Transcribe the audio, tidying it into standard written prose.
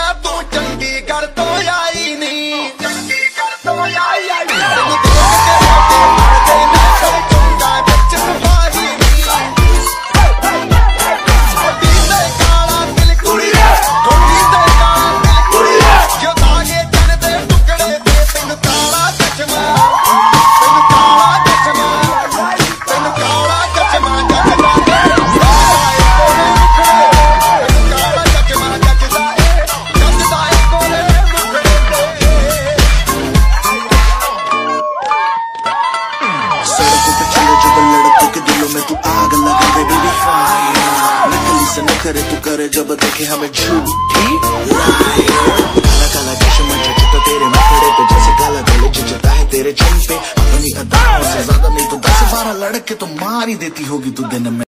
दुनिया तू चंडीगढ़ तो आई नहीं, चंडीगढ़ तो आई करे तू करे जब देखे हमें झूठी काला काला चश्मा जचता तेरे मुखड़े पे जैसे काला गले जचता है तेरे चेहरे पे। अपनी अदाओं से ज्यादा नहीं तो 10-12 लड़के तो मार ही देती होगी तू दिन में।